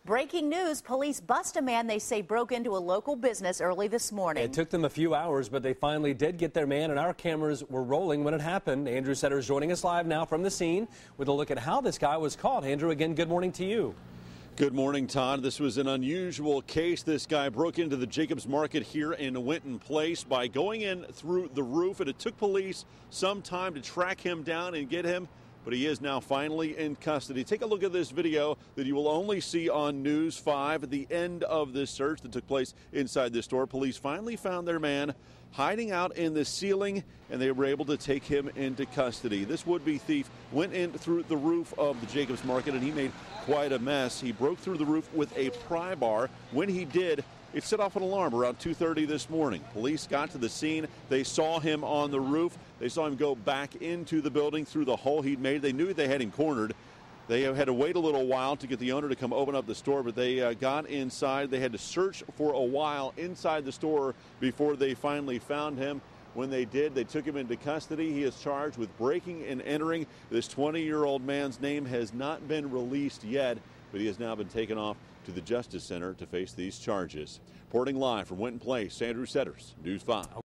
Breaking news, police bust a man they say broke into a local business early this morning. It took them a few hours, but they finally did get their man, and our cameras were rolling when it happened. Andrew Setter is joining us live now from the scene with a look at how this guy was caught. Andrew, again, good morning to you. Good morning, Todd. This was an unusual case. This guy broke into the Jacobs Market here in Winton Place by going in through the roof, and it took police some time to track him down and get him, but he is now finally in custody. Take a look at this video that you will only see on News 5 at the end of this search that took place inside this store. Police finally found their man hiding out in the ceiling, and they were able to take him into custody. This would-be thief went in through the roof of the Jacobs Market, and he made quite a mess. He broke through the roof with a pry bar. When he did, it set off an alarm around 2:30 this morning. Police got to the scene. They saw him on the roof. They saw him go back into the building through the hole he'd made. They knew they had him cornered. They had to wait a little while to get the owner to come open up the store, but they got inside. They had to search for a while inside the store before they finally found him. When they did, they took him into custody. He is charged with breaking and entering. This 20-year-old man's name has not been released yet, but he has now been taken off to the Justice Center to face these charges. Reporting live from Winton Place, Andrew Setters, News 5.